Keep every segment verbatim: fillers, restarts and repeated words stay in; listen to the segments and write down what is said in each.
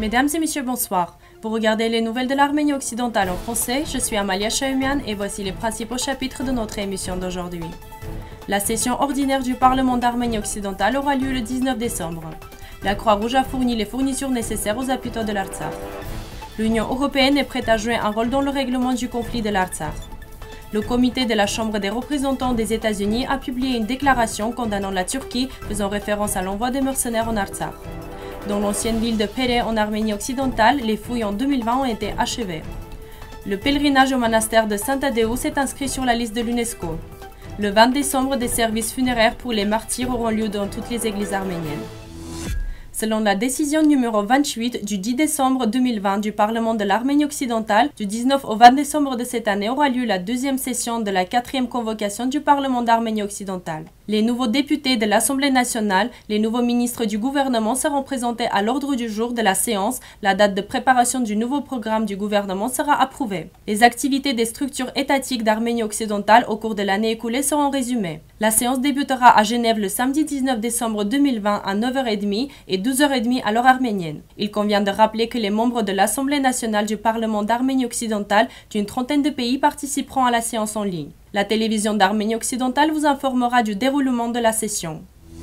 Mesdames et messieurs, bonsoir. Vous regardez les nouvelles de l'Arménie occidentale en français, je suis Amalia Chahumian et voici les principaux chapitres de notre émission d'aujourd'hui. La session ordinaire du Parlement d'Arménie occidentale aura lieu le dix-neuf décembre. La Croix-Rouge a fourni les fournitures nécessaires aux habitants de l'Artsakh. L'Union européenne est prête à jouer un rôle dans le règlement du conflit de l'Artsakh. Le comité de la Chambre des représentants des États-Unis a publié une déclaration condamnant la Turquie faisant référence à l'envoi des mercenaires en Artsakh. Dans l'ancienne ville de Pere en Arménie occidentale, les fouilles en deux mille vingt ont été achevées. Le pèlerinage au monastère de Saint Tadeusz est inscrit sur la liste de l'UNESCO. Le vingt décembre, des services funéraires pour les martyrs auront lieu dans toutes les églises arméniennes. Selon la décision numéro vingt-huit du dix décembre deux mille vingt du Parlement de l'Arménie occidentale, du dix-neuf au vingt décembre de cette année aura lieu la deuxième session de la quatrième convocation du Parlement d'Arménie occidentale. Les nouveaux députés de l'Assemblée nationale, les nouveaux ministres du gouvernement seront présentés à l'ordre du jour de la séance. La date de préparation du nouveau programme du gouvernement sera approuvée. Les activités des structures étatiques d'Arménie occidentale au cours de l'année écoulée seront résumées. La séance débutera à Genève le samedi dix-neuf décembre deux mille vingt à neuf heures trente et douze heures trente à l'heure arménienne. Il convient de rappeler que les membres de l'Assemblée nationale du Parlement d'Arménie occidentale d'une trentaine de pays participeront à la séance en ligne. La télévision d'Arménie occidentale vous informera du déroulement de la session.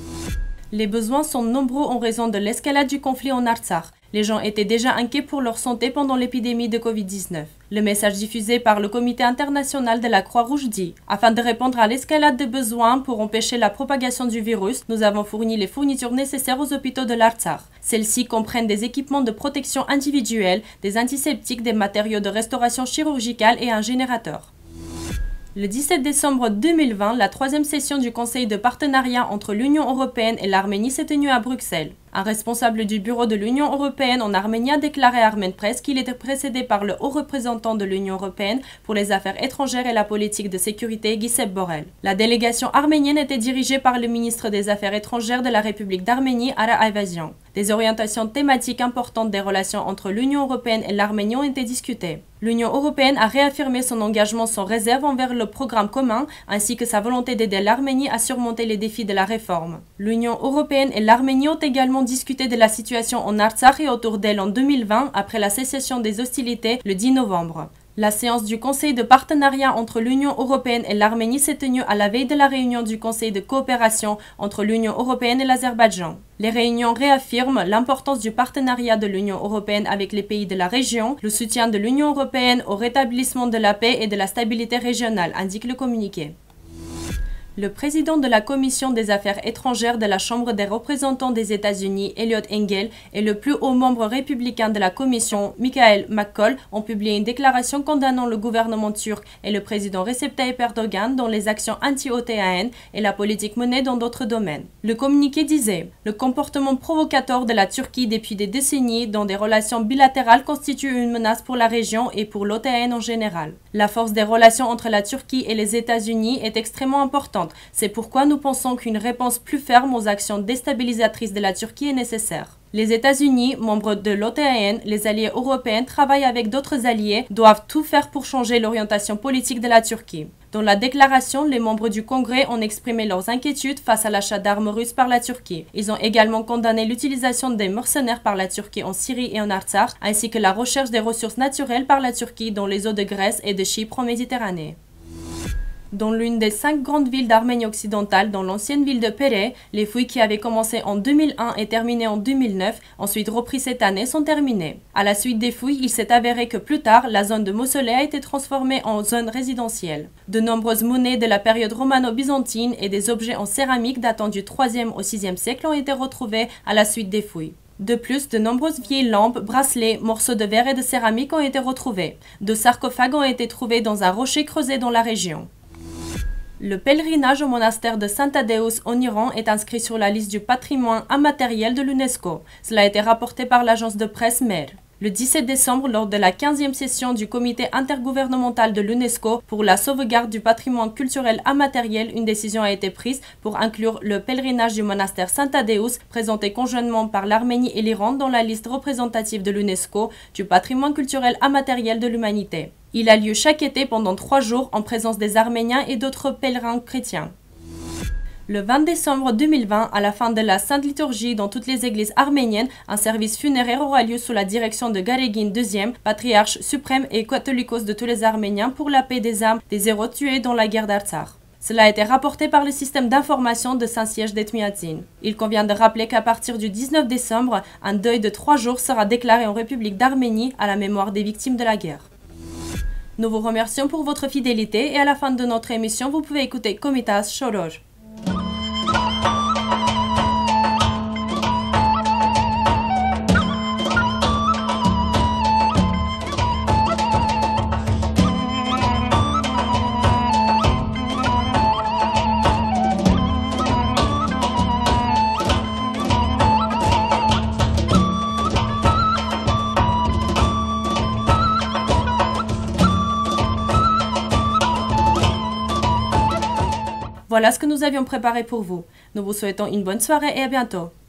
Les besoins sont nombreux en raison de l'escalade du conflit en Artsakh. Les gens étaient déjà inquiets pour leur santé pendant l'épidémie de Covid dix-neuf. Le message diffusé par le Comité international de la Croix-Rouge dit « Afin de répondre à l'escalade des besoins pour empêcher la propagation du virus, nous avons fourni les fournitures nécessaires aux hôpitaux de l'Artsakh. Celles-ci comprennent des équipements de protection individuelle, des antiseptiques, des matériaux de restauration chirurgicale et un générateur. » Le dix-sept décembre deux mille vingt, la troisième session du Conseil de partenariat entre l'Union européenne et l'Arménie s'est tenue à Bruxelles. Un responsable du bureau de l'Union européenne en Arménie a déclaré à Armen Press qu'il était précédé par le haut représentant de l'Union européenne pour les affaires étrangères et la politique de sécurité, Gisep Borrell. La délégation arménienne était dirigée par le ministre des Affaires étrangères de la République d'Arménie, Ara Ayvazyan. Des orientations thématiques importantes des relations entre l'Union européenne et l'Arménie ont été discutées. L'Union européenne a réaffirmé son engagement sans réserve envers le programme commun ainsi que sa volonté d'aider l'Arménie à surmonter les défis de la réforme. L'Union européenne et l'Arménie ont également discuté de la situation en Artsakh et autour d'elle en deux mille vingt après la cessation des hostilités le dix novembre. La séance du Conseil de partenariat entre l'Union européenne et l'Arménie s'est tenue à la veille de la réunion du Conseil de coopération entre l'Union européenne et l'Azerbaïdjan. Les réunions réaffirment l'importance du partenariat de l'Union européenne avec les pays de la région, le soutien de l'Union européenne au rétablissement de la paix et de la stabilité régionale, indique le communiqué. Le président de la Commission des Affaires étrangères de la Chambre des représentants des États-Unis, Eliot Engel, et le plus haut membre républicain de la Commission, Mikhail McCall, ont publié une déclaration condamnant le gouvernement turc et le président Recep Tayyip Erdogan dans les actions anti-O T A N et la politique menée dans d'autres domaines. Le communiqué disait « Le comportement provocateur de la Turquie depuis des décennies dans des relations bilatérales constitue une menace pour la région et pour l'O T A N en général. La force des relations entre la Turquie et les États-Unis est extrêmement importante. C'est pourquoi nous pensons qu'une réponse plus ferme aux actions déstabilisatrices de la Turquie est nécessaire. Les États-Unis, membres de l'O T A N, les alliés européens travaillent avec d'autres alliés, doivent tout faire pour changer l'orientation politique de la Turquie. » Dans la déclaration, les membres du Congrès ont exprimé leurs inquiétudes face à l'achat d'armes russes par la Turquie. Ils ont également condamné l'utilisation des mercenaires par la Turquie en Syrie et en Artsakh, ainsi que la recherche des ressources naturelles par la Turquie dans les eaux de Grèce et de Chypre en Méditerranée. Dans l'une des cinq grandes villes d'Arménie occidentale, dans l'ancienne ville de Pere, les fouilles qui avaient commencé en deux mille un et terminé en deux mille neuf, ensuite repris cette année, sont terminées. À la suite des fouilles, il s'est avéré que plus tard, la zone de mausolée a été transformée en zone résidentielle. De nombreuses monnaies de la période romano-byzantine et des objets en céramique datant du troisième au sixième siècle ont été retrouvés à la suite des fouilles. De plus, de nombreuses vieilles lampes, bracelets, morceaux de verre et de céramique ont été retrouvés. Deux sarcophages ont été trouvés dans un rocher creusé dans la région. Le pèlerinage au monastère de Saint Tadeusz en Iran est inscrit sur la liste du patrimoine immatériel de l'UNESCO. Cela a été rapporté par l'agence de presse Mer. Le dix-sept décembre, lors de la quinzième session du comité intergouvernemental de l'UNESCO pour la sauvegarde du patrimoine culturel immatériel, une décision a été prise pour inclure le pèlerinage du monastère Saint Tadeusz, présenté conjointement par l'Arménie et l'Iran dans la liste représentative de l'UNESCO du patrimoine culturel immatériel de l'humanité. Il a lieu chaque été pendant trois jours en présence des Arméniens et d'autres pèlerins chrétiens. Le vingt décembre deux mille vingt, à la fin de la Sainte Liturgie dans toutes les églises arméniennes, un service funéraire aura lieu sous la direction de Garegin deuxième, patriarche suprême et catholicos de tous les Arméniens pour la paix des âmes des héros tués dans la guerre d'Artsakh. Cela a été rapporté par le système d'information de Saint-Siège d'Etmiadzin. Il convient de rappeler qu'à partir du dix-neuf décembre, un deuil de trois jours sera déclaré en République d'Arménie à la mémoire des victimes de la guerre. Nous vous remercions pour votre fidélité et à la fin de notre émission, vous pouvez écouter Komitas Shoror. Voilà ce que nous avions préparé pour vous. Nous vous souhaitons une bonne soirée et à bientôt.